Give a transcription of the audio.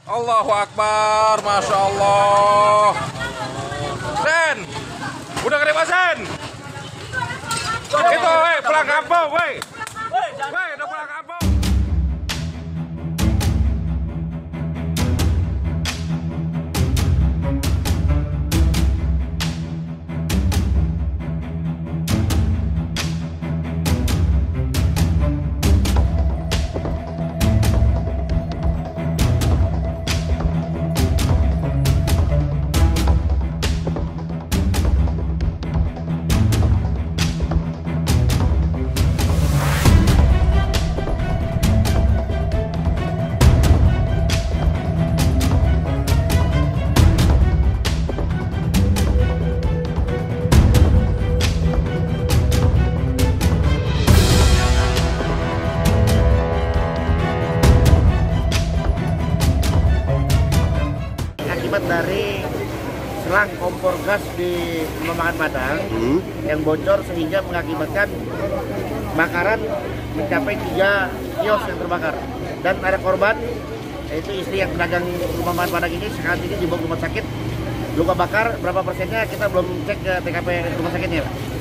Allahu Akbar, Masya Allah. Sen, udah kerja Sen. Itu, pulang kampung, udah pulang kampung. Akibat dari selang kompor gas di Rumah Makan Padang yang bocor sehingga mengakibatkan bakaran mencapai 3 kios yang terbakar dan ada korban, yaitu istri yang pedagang Rumah Makan Padang ini saat ini dibawa ke rumah sakit luka bakar. Berapa persennya kita belum cek ke TKP rumah sakitnya, Pak.